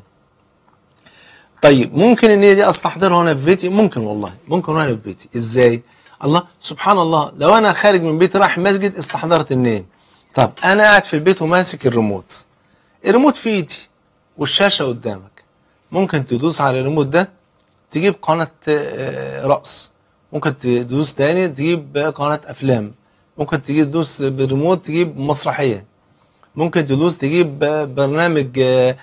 طيب ممكن ان دي استحضرها هنا في بيتي؟ ممكن والله، ممكن وانا في بيتي. ازاي؟ الله سبحان الله، لو انا خارج من بيتي رايح مسجد استحضرت النية. طب انا قاعد في البيت وماسك الريموت، الريموت في ايدي والشاشة قدامك، ممكن تدوس على الريموت ده تجيب قناة رقص، ممكن تدوس تاني تجيب قناة أفلام، ممكن تجيب تدوس بالريموت تجيب مسرحية، ممكن تدوس تجيب برنامج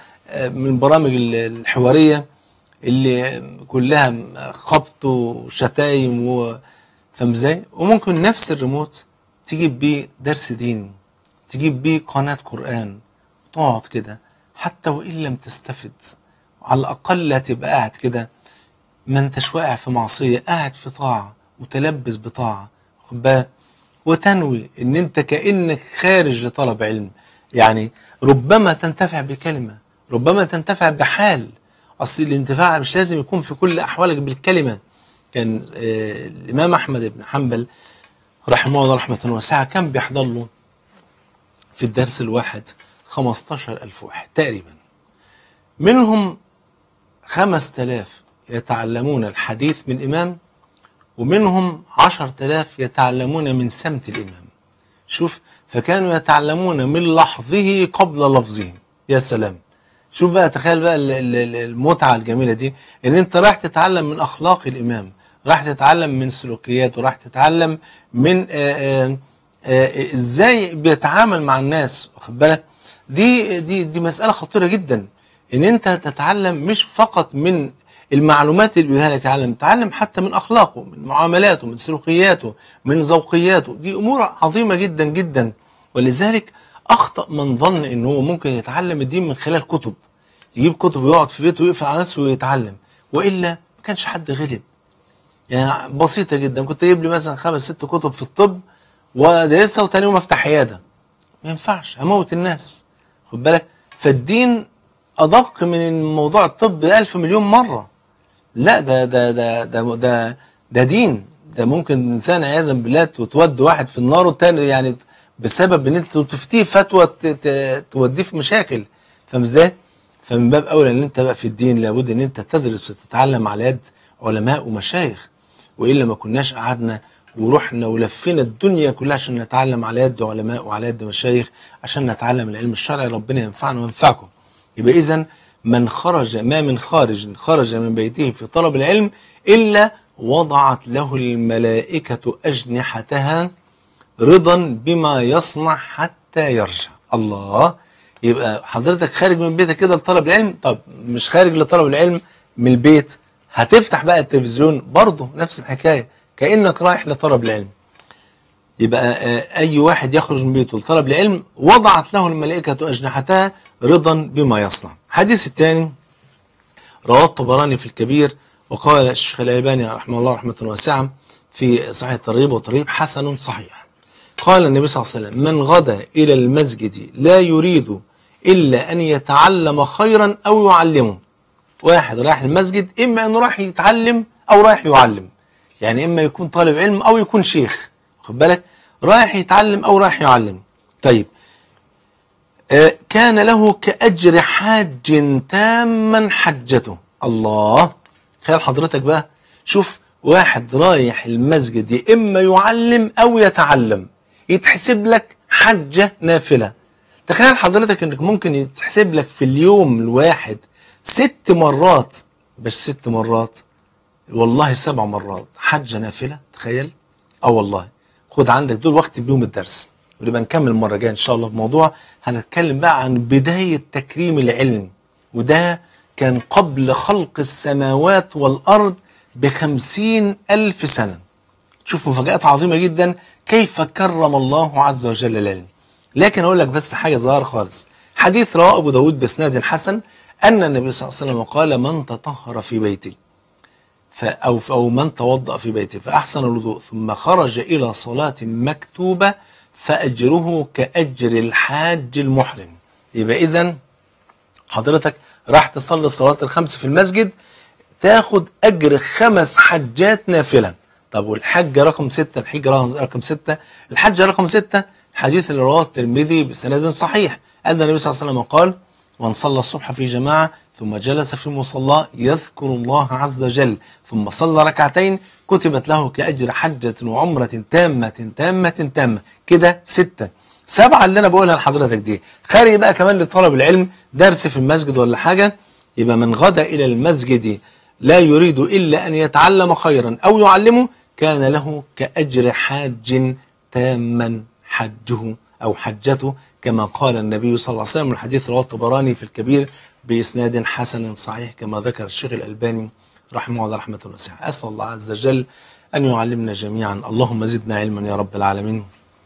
من برامج الحوارية اللي كلها خبط وشتايم وفهم ازاي. وممكن نفس الريموت تجيب بيه درس دين، تجيب بيه قناة قرآن، تقعد كده حتى وإن لم تستفد على الأقل هتبقى قاعد كده ما انتش واقع في معصية، قاعد في طاعة متلبس بطاعة، خد بالك، وتنوي ان انت كأنك خارج لطلب علم. يعني ربما تنتفع بكلمة، ربما تنتفع بحال. أصل الانتفاع مش لازم يكون في كل أحوالك بالكلمة. كان آه الإمام أحمد بن حنبل رحمه الله رحمة واسعة كان بيحضر له في الدرس الواحد خمستاشر ألف واحد تقريبا، منهم خمس تلاف يتعلمون الحديث من إمام، ومنهم عشر تلاف يتعلمون من سمت الإمام. شوف، فكانوا يتعلمون من لحظه قبل لفظه. يا سلام، شوف بقى، تخيل بقى المتعة الجميلة دي، ان انت راح تتعلم من اخلاق الامام، راح تتعلم من سلوكياته، راح تتعلم من آآ آآ ازاي بيتعامل مع الناس، واخد بالك. دي دي دي مسألة خطيرة جدا، ان انت تتعلم مش فقط من المعلومات اللي بيقولها لك، تعلم تعلم حتى من اخلاقه، من معاملاته، من سلوكياته، من ذوقياته. دي امور عظيمة جدا جدا. ولذلك اخطأ من ظن ان هو ممكن يتعلم الدين من خلال كتب، يجيب كتب ويقعد في بيته ويقفل على نفسه ويتعلم، والا ما كانش حد غلب. يعني بسيطه جدا، كنت اجيب لي مثلا خمس ست كتب في الطب وادرسها وتاني يوم افتح عياده، ما ينفعش، هموت الناس، خد بالك. فالدين ادق من موضوع الطب ألف مليون مره. لا ده ده ده ده ده, ده دين. ده ممكن انسان عياذا بالله تودي واحد في النار والتاني يعني بسبب ان انت تفتيه فتوى توديه في مشاكل، فاهم ازاي؟ فمن باب اولى ان انت بقى في الدين لابد ان انت تدرس وتتعلم على يد علماء ومشايخ، والا ما كناش قعدنا ورحنا ولفينا الدنيا كلها عشان نتعلم على يد علماء وعلى يد مشايخ عشان نتعلم العلم الشرعي. ربنا ينفعنا وينفعكم. يبقى اذا من خرج ما من خارج خرج من بيته في طلب العلم الا وضعت له الملائكة أجنحتها رضا بما يصنع حتى يرجع. الله، يبقى حضرتك خارج من بيتك كده لطلب العلم. طب مش خارج لطلب العلم من البيت، هتفتح بقى التلفزيون برضه نفس الحكاية، كأنك رايح لطلب العلم. يبقى أي واحد يخرج من بيته لطلب العلم وضعت له الملائكة أجنحتها رضا بما يصنع. الحديث الثاني رواه الطبراني في الكبير، وقال الشيخ الألباني رحمه الله رحمة واسعة في صحيح الترغيب والترهيب حسن صحيح. قال النبي صلى الله عليه وسلم: من غدا إلى المسجد لا يريد إلا أن يتعلم خيرا أو يعلمه. واحد رايح المسجد إما أنه رايح يتعلم أو رايح يعلم، يعني إما يكون طالب علم أو يكون شيخ، خد بالك، رايح يتعلم أو رايح يعلم. طيب آه كان له كأجر حاج تاما حجته. الله، تخيل حضرتك بقى، شوف واحد رايح المسجد يا إما يعلم أو يتعلم، يتحسب لك حجة نافلة. تخيل حضرتك انك ممكن يتحسب لك في اليوم الواحد ست مرات، بس ست مرات والله سبع مرات حجة نافلة. تخيل. اه والله. خد عندك دول وقت بيوم الدرس، ونبقى نكمل المرة الجاية ان شاء الله في موضوع هنتكلم بقى عن بداية تكريم العلم، وده كان قبل خلق السماوات والأرض بخمسين ألف سنة. شوف مفاجآت عظيمة جدا كيف كرم الله عز وجل العلم. لكن أقول لك بس حاجة ظاهرة خالص. حديث رواه أبو داود بإسناد حسن أن النبي صلى الله عليه وسلم قال: من تطهر في بيته أو أو من توضأ في بيته فأحسن الوضوء ثم خرج إلى صلاة مكتوبة فأجره كأجر الحاج المحرم. يبقى إذن حضرتك راح تصلي صلاة الخمس في المسجد تاخد أجر خمس حجات نافلة. طب والحج رقم ستة، الحج رقم ستة، الحج رقم ستة الحديث اللي رواه الترمذي بسند صحيح أن النبي صلى الله عليه وسلم قال: من صلى الصبح في جماعة ثم جلس في مصلاه يذكر الله عز وجل ثم صلى ركعتين كتبت له كأجر حجة وعمرة تامة تامة تامة. كده ستة. سبعة اللي أنا بقولها لحضرتك دي خارج بقى كمان لطلب العلم، درس في المسجد ولا حاجة. يبقى من غدا إلى المسجد لا يريد إلا أن يتعلم خيرا أو يعلمه كان له كأجر حاج تاما حجه أو حجته، كما قال النبي صلى الله عليه وسلم. الحديث رواه الطبراني في الكبير بإسناد حسن صحيح كما ذكر الشيخ الألباني رحمه الله رحمة واسعة. أسأل الله عز وجل أن يعلمنا جميعا. اللهم زدنا علما يا رب العالمين.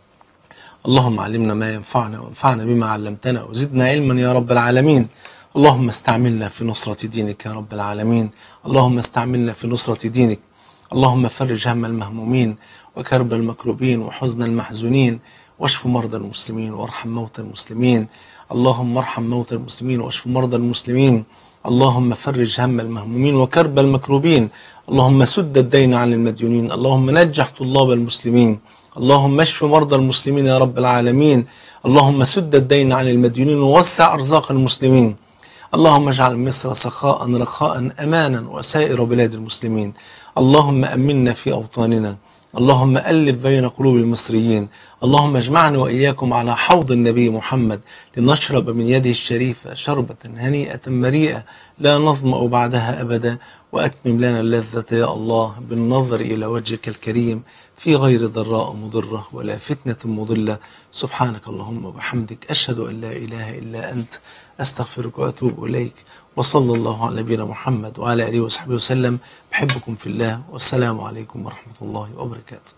اللهم علمنا ما ينفعنا وانفعنا بما علمتنا وزدنا علما يا رب العالمين. اللهم استعملنا في نصرة دينك يا رب العالمين. اللهم استعملنا في نصرة دينك. اللهم فرج هم المهمومين وكرب المكروبين وحزن المحزونين واشف مرضى المسلمين وارحم موتى المسلمين. اللهم ارحم موتى المسلمين واشف مرضى المسلمين. اللهم فرج هم المهمومين وكرب المكروبين. اللهم سد الدين عن المديونين. اللهم نجح طلاب المسلمين. اللهم اشف مرضى المسلمين يا رب العالمين. اللهم سد الدين عن المديونين ووسع أرزاق المسلمين. اللهم اجعل مصر سخاء رخاء أمانا وسائر بلاد المسلمين. اللهم أمنا في أوطاننا. اللهم ألف بين قلوب المصريين. اللهم اجمعنا وإياكم على حوض النبي محمد لنشرب من يده الشريفة شربة هنيئة مريئة لا نظمأ بعدها أبدا. وأتمم لنا اللذة يا الله بالنظر إلى وجهك الكريم في غير ضراء مضرة ولا فتنة مضلة. سبحانك اللهم وبحمدك أشهد أن لا إله إلا أنت أستغفرك وأتوب إليك. وصلى الله على نبينا محمد وعلى آله وصحبه وسلم. بحبكم في الله والسلام عليكم ورحمة الله وبركاته.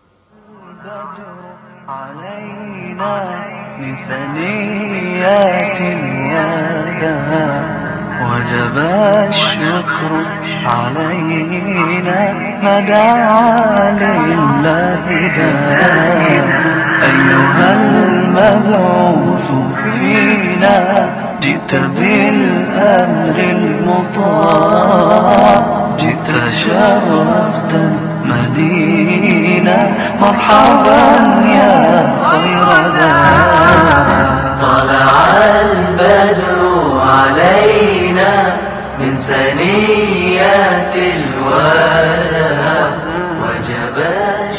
علينا من ثنيات الوداع وجب الشكر علينا ما دعا لله داع. أيها المبعوث فينا جئت بالأمر المطاع جئت شرفت المدينة مرحبا يا خير داع. طلع البدر علينا من ثنيات الوداع وجب